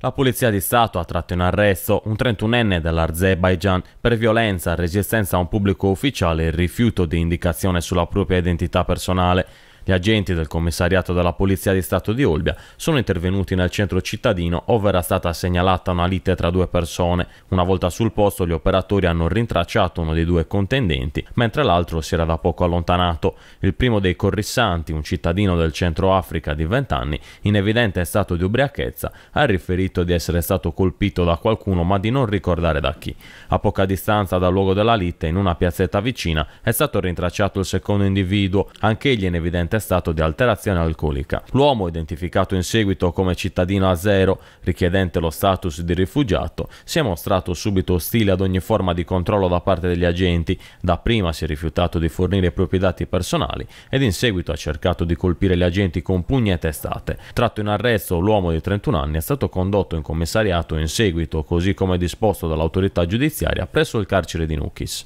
La Polizia di Stato ha tratto in arresto un 31enne dell'Azerbaigian per violenza, resistenza a un pubblico ufficiale e rifiuto di indicazione sulla propria identità personale. Gli agenti del commissariato della Polizia di Stato di Olbia sono intervenuti nel centro cittadino, ove era stata segnalata una lite tra due persone. Una volta sul posto, gli operatori hanno rintracciato uno dei due contendenti, mentre l'altro si era da poco allontanato. Il primo dei corrissanti, un cittadino del Centro Africa di 20 anni, in evidente stato di ubriachezza, ha riferito di essere stato colpito da qualcuno ma di non ricordare da chi. A poca distanza dal luogo della lite, in una piazzetta vicina, è stato rintracciato il secondo individuo, anch'egli in evidente stato di alterazione alcolica. L'uomo, identificato in seguito come cittadino azero, richiedente lo status di rifugiato, si è mostrato subito ostile ad ogni forma di controllo da parte degli agenti. Dapprima si è rifiutato di fornire i propri dati personali ed in seguito ha cercato di colpire gli agenti con pugni e testate. Tratto in arresto, l'uomo di 31 anni è stato condotto in commissariato in seguito, così come disposto dall'autorità giudiziaria, presso il carcere di Nuchis.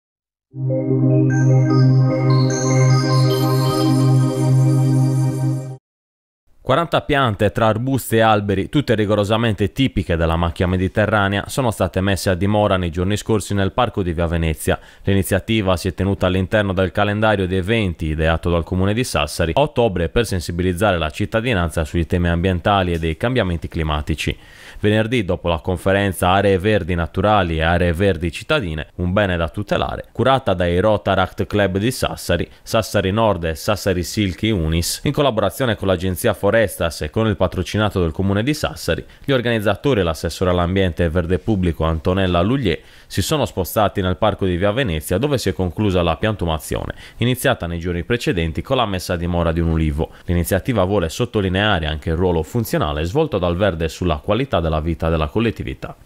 40 piante tra arbusti e alberi, tutte rigorosamente tipiche della macchia mediterranea, sono state messe a dimora nei giorni scorsi nel parco di Via Venezia. L'iniziativa si è tenuta all'interno del calendario di eventi ideato dal comune di Sassari a ottobre per sensibilizzare la cittadinanza sui temi ambientali e dei cambiamenti climatici. Venerdì, dopo la conferenza Aree Verdi Naturali e Aree Verdi Cittadine, un bene da tutelare, curata dai Rotaract Club di Sassari, Sassari Nord e Sassari Silchi Unis, in collaborazione con l'agenzia Forestas e con il patrocinato del comune di Sassari, gli organizzatori e l'assessore all'ambiente e verde pubblico Antonella Luglier si sono spostati nel parco di Via Venezia, dove si è conclusa la piantumazione, iniziata nei giorni precedenti con la messa a dimora di un ulivo. L'iniziativa vuole sottolineare anche il ruolo funzionale svolto dal verde sulla qualità della vita della collettività.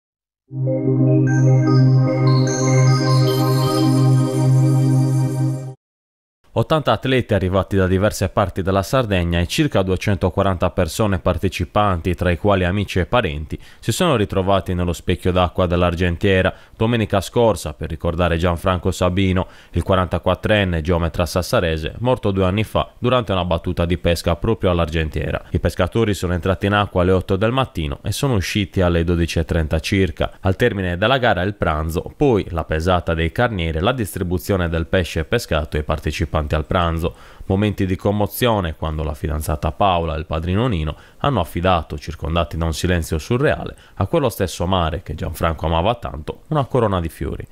«80 atleti arrivati da diverse parti della Sardegna e circa 240 persone partecipanti, tra i quali amici e parenti, si sono ritrovati nello specchio d'acqua dell'Argentiera domenica scorsa per ricordare Gianfranco Sabino, il 44enne geometra sassarese, morto 2 anni fa durante una battuta di pesca proprio all'Argentiera. I pescatori sono entrati in acqua alle 8 del mattino e sono usciti alle 12:30 circa. Al termine della gara il pranzo, poi la pesata dei carnieri e la distribuzione del pesce pescato ai partecipanti al pranzo. Momenti di commozione quando la fidanzata Paola e il padrino Nino hanno affidato, circondati da un silenzio surreale, a quello stesso mare che Gianfranco amava tanto, una corona di fiori.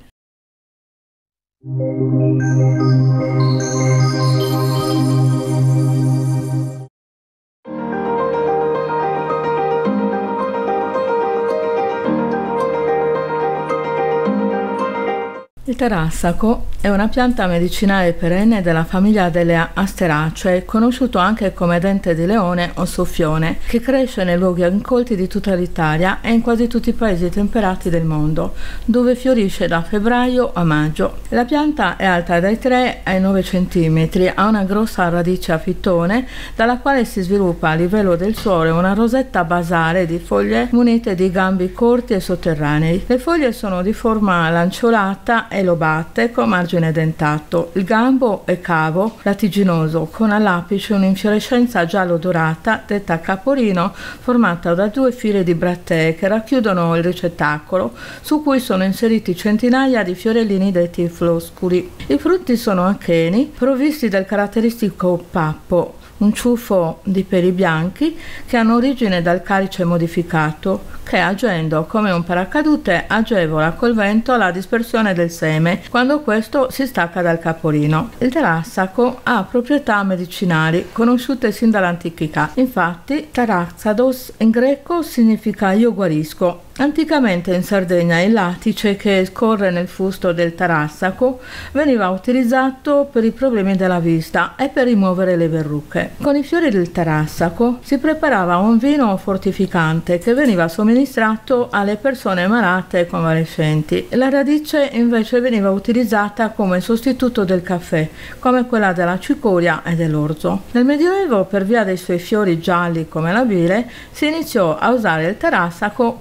Il tarassaco è una pianta medicinale perenne della famiglia delle Asteracee, conosciuto anche come dente di leone o soffione, che cresce nei luoghi incolti di tutta l'Italia e in quasi tutti i paesi temperati del mondo, dove fiorisce da febbraio a maggio. La pianta è alta dai 3 ai 9 cm, ha una grossa radice a fittone, dalla quale si sviluppa a livello del suolo una rosetta basale di foglie munite di gambi corti e sotterranei. Le foglie sono di forma lanceolata e lobate con margine dentato. Il gambo è cavo, latiginoso, con all'apice un'infiorescenza giallo-dorata, detta caporino, formata da 2 file di brattee che racchiudono il ricettacolo, su cui sono inseriti centinaia di fiorellini detti flosculi. I frutti sono acheni, provvisti del caratteristico pappo, un ciuffo di peli bianchi che hanno origine dal calice modificato, che agendo come un paracadute agevola col vento la dispersione del seme quando questo si stacca dal capolino. Il tarassaco ha proprietà medicinali conosciute sin dall'antichità. Infatti, tarazzados in greco significa io guarisco. Anticamente in Sardegna il latice che scorre nel fusto del tarassaco veniva utilizzato per i problemi della vista e per rimuovere le verruche. Con i fiori del tarassaco si preparava un vino fortificante che veniva somministrato alle persone malate e convalescenti. La radice invece veniva utilizzata come sostituto del caffè, come quella della cicoria e dell'orzo. Nel Medioevo, per via dei suoi fiori gialli come la bile, si iniziò a usare il tarassaco come rimedio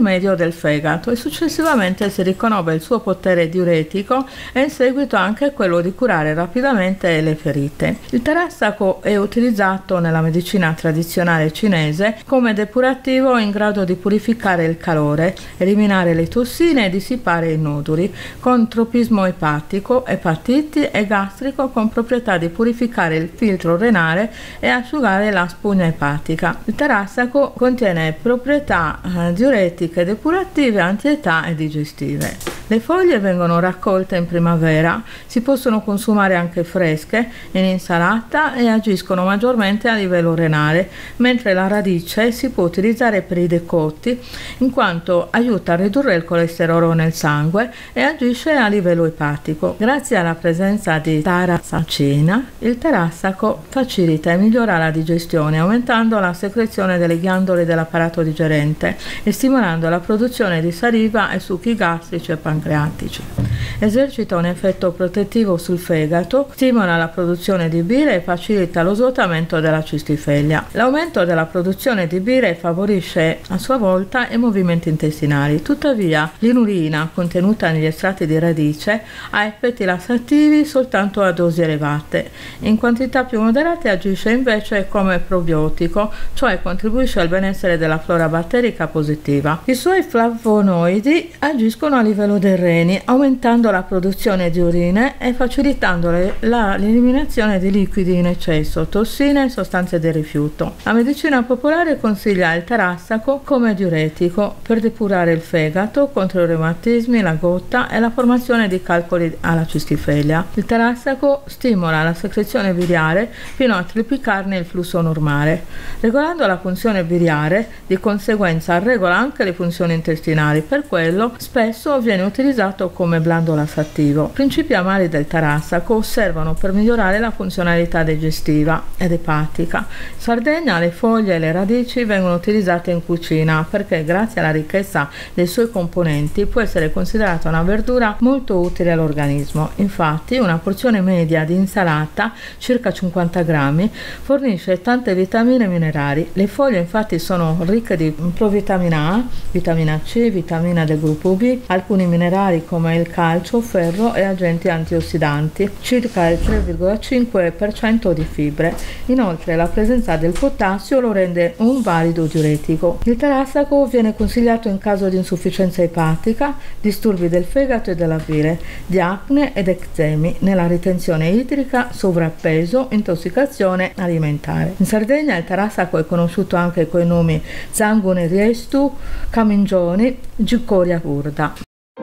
rimedio del fegato e successivamente si riconobbe il suo potere diuretico e in seguito anche quello di curare rapidamente le ferite. Il tarassaco è utilizzato nella medicina tradizionale cinese come depurativo in grado di purificare il calore, eliminare le tossine e dissipare i noduli, con tropismo epatico, epatiti e gastrico con proprietà di purificare il filtro renale e asciugare la spugna epatica. Il tarassaco contiene proprietà diuretiche, depurative, antietà e digestive. Le foglie vengono raccolte in primavera, si possono consumare anche fresche, in insalata e agiscono maggiormente a livello renale, mentre la radice si può utilizzare per i decotti in quanto aiuta a ridurre il colesterolo nel sangue e agisce a livello epatico. Grazie alla presenza di tarasacina, il tarassaco facilita e migliora la digestione, aumentando la secrezione delle ghiandole dell'apparato digerente e stimolando la produzione di saliva e succhi gastrici e pancreatici. Esercita un effetto protettivo sul fegato, stimola la produzione di bile e facilita lo svuotamento della cistifeglia. L'aumento della produzione di bile favorisce a sua volta i movimenti intestinali. Tuttavia, l'inulina contenuta negli estratti di radice ha effetti lassativi soltanto a dosi elevate. In quantità più moderate agisce invece come probiotico, cioè contribuisce al benessere della flora batterica positiva. I suoi flavonoidi agiscono a livello dei reni, aumentando la produzione di urine e facilitando l'eliminazione di liquidi in eccesso, tossine e sostanze di rifiuto. La medicina popolare consiglia il tarassaco come diuretico per depurare il fegato, contro i reumatismi, la gotta e la formazione di calcoli alla cistifeglia. Il tarassaco stimola la secrezione biliare fino a triplicarne il flusso normale. Regolando la funzione biliare, di conseguenza regola anche le funzioni intestinali, per quello spesso viene utilizzato come blando lassativo. I principi amari del tarassaco servono per migliorare la funzionalità digestiva ed epatica. In Sardegna le foglie e le radici vengono utilizzate in cucina perché grazie alla ricchezza dei suoi componenti può essere considerata una verdura molto utile all'organismo. Infatti una porzione media di insalata, circa 50 grammi, fornisce tante vitamine e minerali. Le foglie infatti sono ricche di provitamina A, vitamina C, vitamina del gruppo B, alcuni minerali come il calcio, ferro e agenti antiossidanti, circa il 3,5% di fibre. Inoltre la presenza del potassio lo rende un valido diuretico. Il tarassaco viene consigliato in caso di insufficienza epatica, disturbi del fegato e della bile, di acne ed eczemi, nella ritenzione idrica, sovrappeso, intossicazione alimentare. In Sardegna il tarassaco è conosciuto anche coi nomi zangone riestu, camingioni, gicoria curda.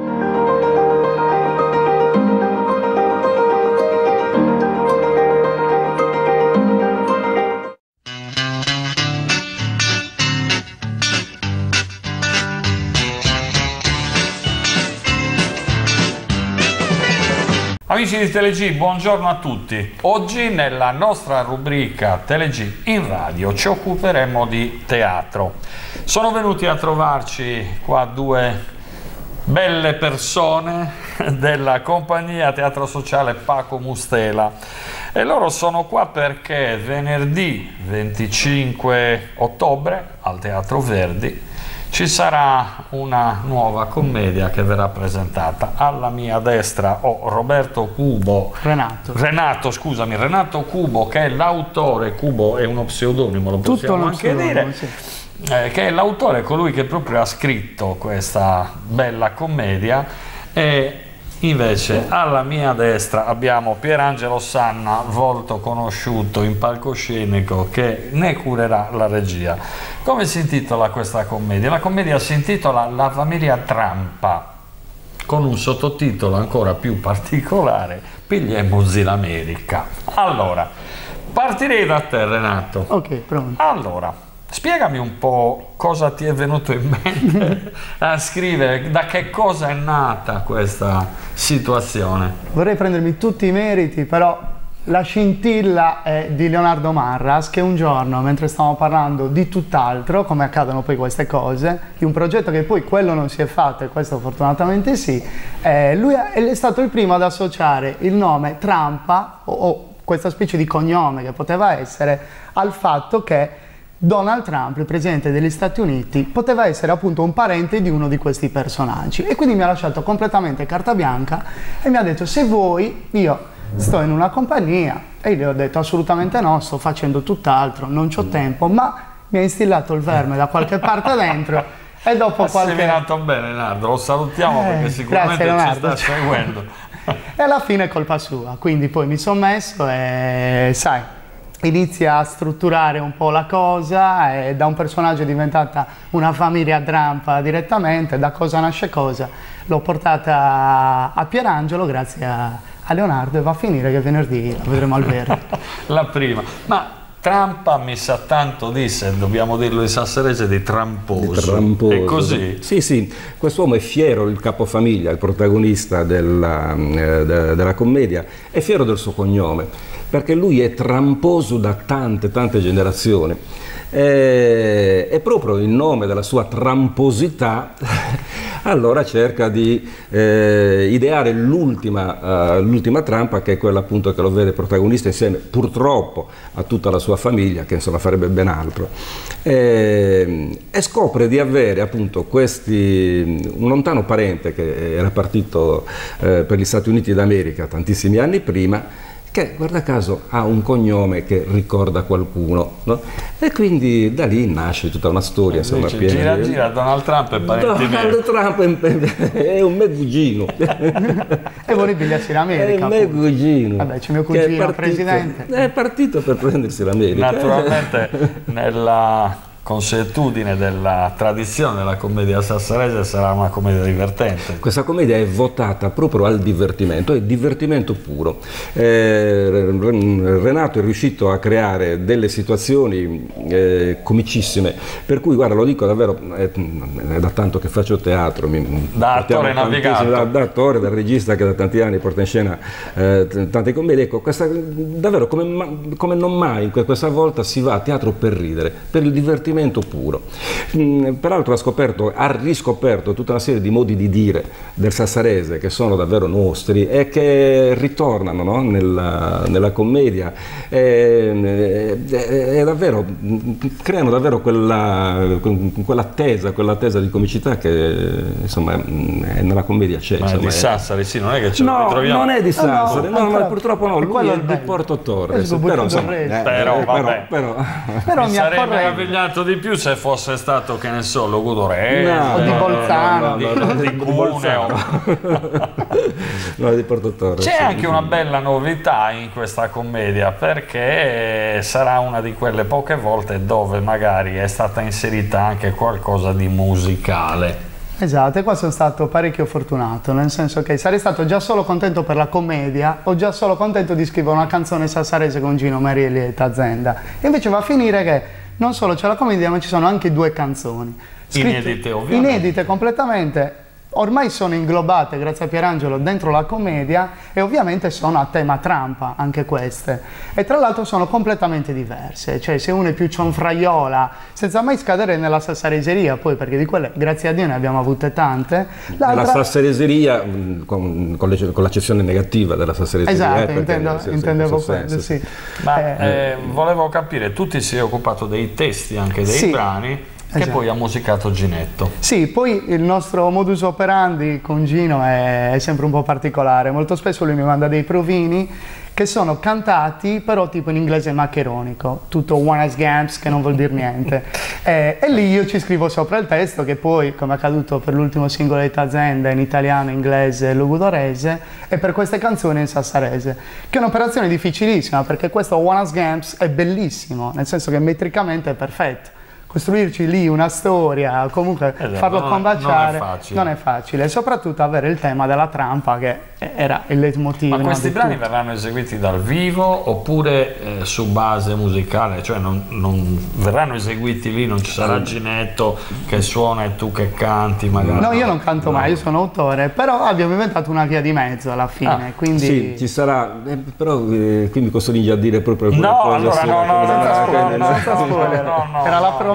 Amici di TeleG, buongiorno a tutti. Oggi nella nostra rubrica TeleG in radio ci occuperemo di teatro. Sono venuti a trovarci qua due belle persone della compagnia Teatro Sociale Paco Mustela e loro sono qua perché venerdì 25 ottobre al Teatro Verdi ci sarà una nuova commedia che verrà presentata. Alla mia destra ho Roberto Cubo, Renato Cubo, che è l'autore. Cubo è uno pseudonimo, lo possiamo anche dire, sì. Che è l'autore, colui che proprio ha scritto questa bella commedia. E invece alla mia destra abbiamo Pierangelo Sanna, volto conosciuto in palcoscenico, che ne curerà la regia. Come si intitola questa commedia? La commedia si intitola La famiglia Trampa, con un sottotitolo ancora più particolare, Pigliemmosi l'America. Allora, partirei da te, Renato. Ok, pronto. Allora, spiegami un po' cosa ti è venuto in mente a scrivere, da che cosa è nata questa situazione. Vorrei prendermi tutti i meriti, però la scintilla è di Leonardo Marras, che un giorno, mentre stavamo parlando di tutt'altro, come accadono poi queste cose, di un progetto che poi quello non si è fatto e questo fortunatamente sì, lui è stato il primo ad associare il nome Trampa o questa specie di cognome che poteva essere al fatto che Donald Trump, il presidente degli Stati Uniti, poteva essere appunto un parente di uno di questi personaggi, e quindi mi ha lasciato completamente carta bianca e mi ha detto: se vuoi, io sto in una compagnia. E io gli ho detto: assolutamente no, sto facendo tutt'altro, non c'ho tempo, ma mi ha instillato il verme da qualche parte dentro. E dopo qualche... seminato bene, Nardo, lo salutiamo perché sicuramente grazie, ci sta seguendo. E alla fine è colpa sua, quindi poi mi sono messo e, sai, inizia a strutturare un po' la cosa, e da un personaggio è diventata una famiglia Trump direttamente. Da cosa nasce cosa, l'ho portata a Pierangelo grazie a Leonardo, e va a finire che venerdì la vedremo al verde. La prima, ma Trump mi sa tanto di, se dobbiamo dirlo in sassarese, di tramposo. È così? Sì, sì, quest'uomo è fiero, il capofamiglia, il protagonista della commedia, è fiero del suo cognome, perché lui è tramposo da tante generazioni. E proprio in nome della sua tramposità allora cerca di ideare l'ultima trampa, che è quella appunto che lo vede protagonista insieme purtroppo a tutta la sua famiglia, che insomma farebbe ben altro, e scopre di avere appunto un lontano parente che era partito per gli Stati Uniti d'America tantissimi anni prima, che guarda caso ha un cognome che ricorda qualcuno, no? E quindi da lì nasce tutta una storia. Insomma, gira Donald Trump è parente mio. Donald Trump è un me cugino. E vuole pigliarsi l'America. È un me cugino. Vabbè, c'è mio cugino presidente. È partito per prendersi l'America. Naturalmente nella consuetudine della tradizione della commedia sassarese sarà una commedia divertente. Questa commedia è votata proprio al divertimento, è divertimento puro. Renato è riuscito a creare delle situazioni comicissime, per cui guarda, lo dico davvero, è da tanto che faccio teatro, da attore navigato, da attore, da regista che da tanti anni porta in scena tante commedie. Ecco, davvero come non mai questa volta si va a teatro per ridere, per il divertimento puro. Peraltro ha riscoperto tutta una serie di modi di dire del sassarese che sono davvero nostri e che ritornano, no? nella commedia, e davvero creano davvero quell'attesa di comicità che insomma nella commedia c'è. Ma è di Sassari, sì, non è che ce lo ritroviamo. Non è di Sassari, no, purtroppo no, lui è di Porto Torres, però mi sarei meravigliato di più se fosse stato, che ne so, Logudorese o di Bolzano, di Cuneo. No, di Porto Torres. C'è anche una bella novità in questa commedia, perché sarà una di quelle poche volte dove magari è stata inserita anche qualcosa di musicale. Esatto, e qua sono stato parecchio fortunato, nel senso che sarei stato già solo contento per la commedia o già solo contento di scrivere una canzone sassarese con Gino Marielli e Tazenda. E invece va a finire che non solo c'è la commedia, ma ci sono anche 2 canzoni. Inedite, ovviamente. Inedite completamente. Ormai sono inglobate, grazie a Pierangelo, dentro la commedia, e ovviamente sono a tema Trump anche queste. E tra l'altro sono completamente diverse, cioè se uno è più cionfraiola, senza mai scadere nella sassareseria, poi, perché di quelle, grazie a Dio, ne abbiamo avute tante. La sassareseria, con l'accezione negativa della sassareseria. Esatto, intendevo quello, sì. Ma volevo capire, tu ti sei occupato dei testi anche dei brani, che poi ha musicato Ginetto. Sì, poi il nostro modus operandi con Gino è sempre un po' particolare. Molto spesso lui mi manda dei provini che sono cantati però tipo in inglese maccheronico, tutto one as gamps, che non vuol dire niente. E lì io ci scrivo sopra il testo, che poi, come è accaduto per l'ultimo singolo di Tazenda, in italiano, inglese e lugudorese, e per queste canzoni in sassarese, che è un'operazione difficilissima, perché questo one as gamps è bellissimo, nel senso che metricamente è perfetto. Costruirci lì una storia, comunque farlo combaciare, non è facile, e soprattutto avere il tema della trampa, che era il leitmotiv. Ma questi brani verranno eseguiti dal vivo oppure su base musicale? Cioè non verranno eseguiti lì, non ci sarà Ginetto che suona e tu che canti magari? No, io non canto mai, io sono autore, però abbiamo inventato una via di mezzo alla fine, quindi... Sì, ci sarà, però qui mi costringi a dire proprio no, allora no, era la promessa.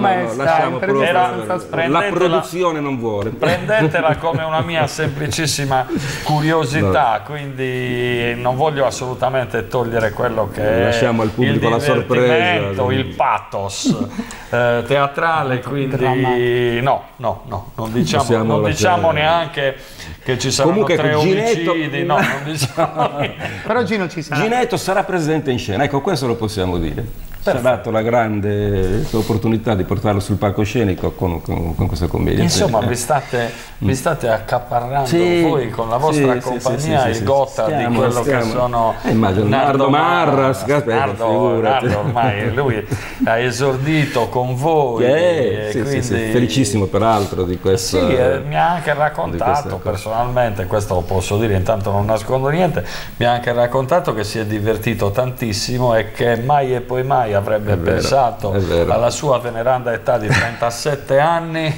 come sta? lasciamo proprio, la produzione non vuole. Prendetela come una mia semplicissima curiosità, quindi non voglio assolutamente togliere quello che lasciamo al pubblico il la sorpresa, il pathos teatrale, quindi no, non diciamo neanche che ci saranno comunque, 3 Ginetto, omicidi, no, non diciamo. Però Gino ci sarà. Ginetto sarà presente in scena, ecco, questo lo possiamo dire. Ci ha dato la grande opportunità di portarlo sul palcoscenico con questa commedia. Insomma, vi state accaparrando voi con la vostra compagnia il Gotha di quello che sono. Immagino Nardo Marras, Nardo ormai lui ha esordito con voi. Quindi... felicissimo peraltro di questo. Sì, mi ha anche raccontato personalmente, questo lo posso dire, intanto non nascondo niente, mi ha anche raccontato che si è divertito tantissimo e che mai e poi mai avrebbe pensato alla sua veneranda età di 37 anni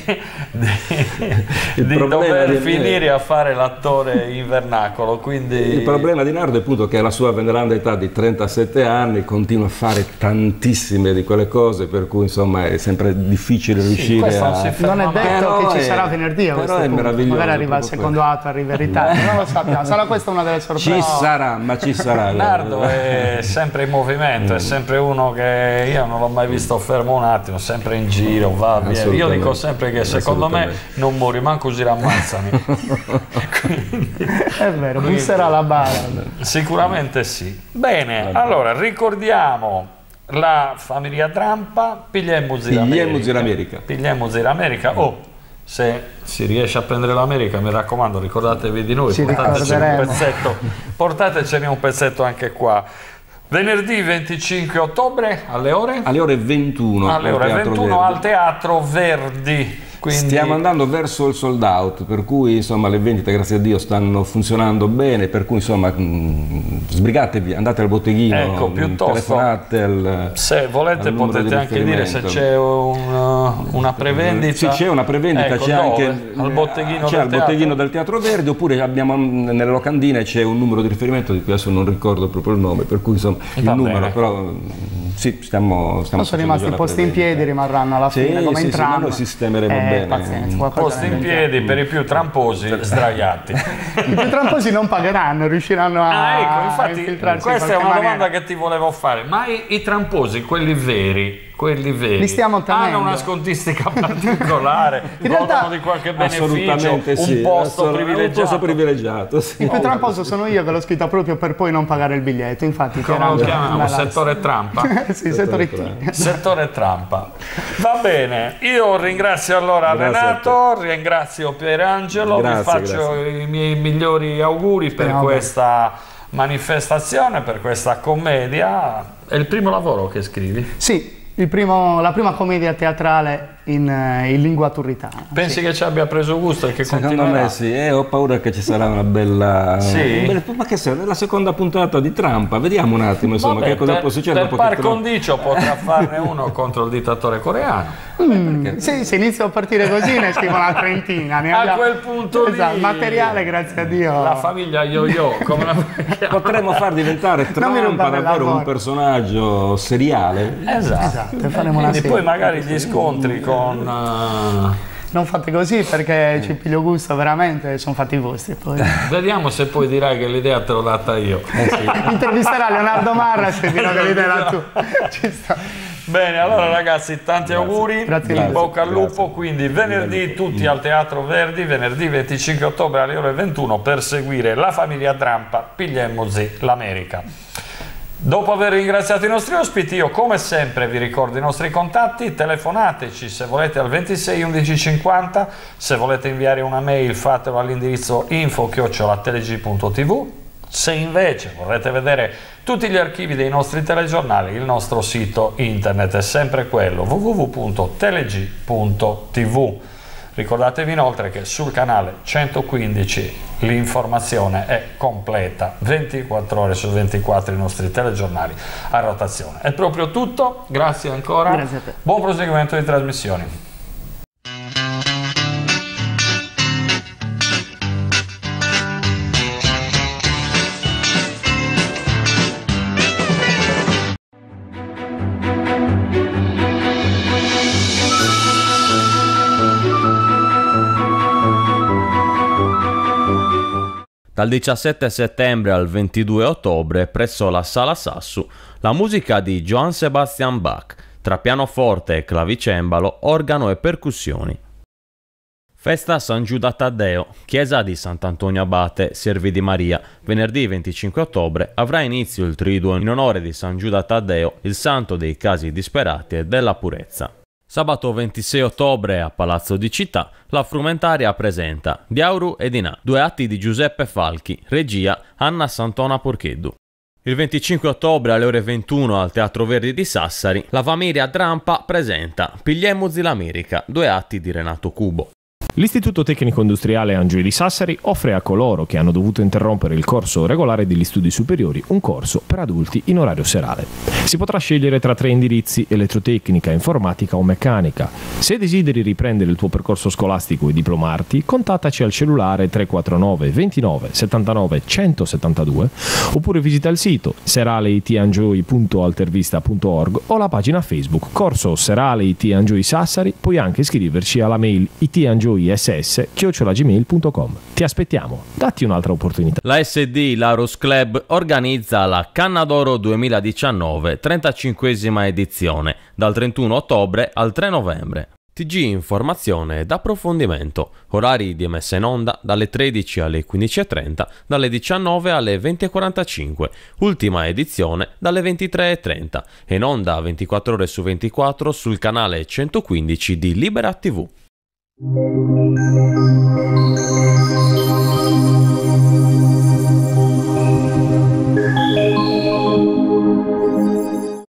di dover finire a fare l'attore in vernacolo. Quindi... Il problema di Nardo è appunto che alla sua veneranda età di 37 anni continua a fare tantissime di quelle cose, per cui insomma è sempre difficile riuscire a... Non è detto che ci sarà venerdì, però è meraviglioso. Magari arriva il secondo atto, arriva in ritardo, non lo sappiamo, sarà questa una delle sorprese. Ci sarà, ma ci sarà. Nardo è sempre in movimento, è sempre uno che io non l'ho mai visto fermo un attimo, sempre in giro, va via. Io dico sempre che secondo me non muori, manco così ammazzami. È vero, busserà la bara. Sicuramente sì. Bene, allora ricordiamo la famiglia Drampa, pigliemmoci l'America. Pigliemmoci l'America. Se si riesce a prendere l'America, mi raccomando, ricordatevi di noi, portatecene un pezzetto anche qua. Venerdì 25 ottobre alle ore? Alle ore 21. Alle ore 21 al Teatro Verdi. Quindi... Stiamo andando verso il sold out, per cui insomma le vendite, grazie a Dio, stanno funzionando bene, per cui insomma sbrigatevi, andate al botteghino, ecco, piuttosto, telefonate se volete potete anche dire se c'è una prevendita. Sì, c'è una prevendita, ecco, c'è anche al botteghino del Teatro Verdi, oppure abbiamo nelle locandine c'è un numero di riferimento di cui adesso non ricordo proprio il nome, per cui insomma il numero, però sì, stiamo sono rimasti posti in piedi, rimarranno alla fine come entrambi. Ma noi sistemeremo bene. Pazienza, posti in piedi per i più tramposi sdraiati. I più tramposi non pagheranno, riusciranno a infiltrarsi. Questa è una domanda che ti volevo fare. Ma i tramposi, quelli veri, li stiamo hanno una scontistica particolare, godono di qualche beneficio, un posto privilegiato? Sì. Il più tramposo sono io, che l'ho scritta proprio per poi non pagare il biglietto, infatti. Come lo chiamiamo? Settore Trampa? Sì, settore Trampa. Va bene, io ringrazio allora Renato, ringrazio Pierangelo, vi faccio i miei migliori auguri per questa manifestazione, per questa commedia. È il primo lavoro che scrivi? Sì. La prima commedia teatrale in lingua turritana. Pensi che ci abbia preso gusto e che secondo me sì, ho paura che ci sarà una bella... ma che serve? La seconda puntata di Trampa, vediamo un attimo insomma che cosa può succedere. Per par condicio potrà farne uno contro il dittatore coreano. Se inizio a partire così ne scrivo una trentina. A quel punto lì, materiale, grazie a Dio. La famiglia Yo-Yo, come la potremmo far diventare Trampa davvero un personaggio seriale. Esatto. Faremo una poi magari gli scontri con... Non fate così perché ci piglio gusto, veramente, sono fatti vostri. Poi. Vediamo se poi dirai che l'idea te l'ho data io. Intervisterà Leonardo Marras e dirò che l'idea era tu. Ci sta. Bene, allora ragazzi, tanti auguri, in bocca al lupo, quindi venerdì tutti al Teatro Verdi, venerdì 25 ottobre alle ore 21 per seguire la famiglia Drampa, pigliemmoci l'America. Dopo aver ringraziato i nostri ospiti, io come sempre vi ricordo i nostri contatti, telefonateci se volete al 26 11 50, se volete inviare una mail fatelo all'indirizzo info@teleg.tv, se invece vorrete vedere tutti gli archivi dei nostri telegiornali, il nostro sito internet è sempre quello www.teleg.tv. Ricordatevi inoltre che sul canale 115 l'informazione è completa, 24 ore su 24 i nostri telegiornali a rotazione. È proprio tutto, grazie ancora, grazie a te. Buon proseguimento di trasmissioni. Dal 17 settembre al 22 ottobre presso la Sala Sassu la musica di Johann Sebastian Bach, tra pianoforte e clavicembalo, organo e percussioni. Festa San Giuda Taddeo, chiesa di Sant'Antonio Abate, Servi di Maria. Venerdì 25 ottobre avrà inizio il triduo in onore di San Giuda Taddeo, il santo dei casi disperati e della purezza. Sabato 26 ottobre a Palazzo di Città la Frumentaria presenta Diauru e Dinà, due atti di Giuseppe Falchi, regia Anna Santona Porcheddu. Il 25 ottobre alle ore 21 al Teatro Verdi di Sassari la Familia Drampa presenta Pigliemuzzi l'America, due atti di Renato Cubo. L'Istituto Tecnico Industriale Angeli di Sassari offre a coloro che hanno dovuto interrompere il corso regolare degli studi superiori un corso per adulti in orario serale. Si potrà scegliere tra 3 indirizzi: elettrotecnica, informatica o meccanica. Se desideri riprendere il tuo percorso scolastico e diplomarti, contattaci al cellulare 349 29 79 172 oppure visita il sito seraleitiangioy.altervista.org o la pagina Facebook Corso Serale IT Angioy Sassari. Puoi anche iscriverci alla mail itangioyss@gmail.com. Ti aspettiamo, datti un'altra opportunità. La SD Larus Club organizza la Canna d'Oro 2019, 35esima edizione, dal 31 ottobre al 3 novembre. TG informazione ed approfondimento. Orari di messa in onda dalle 13 alle 15.30, dalle 19 alle 20.45. Ultima edizione dalle 23.30. E in onda 24 ore su 24 sul canale 115 di Libera TV.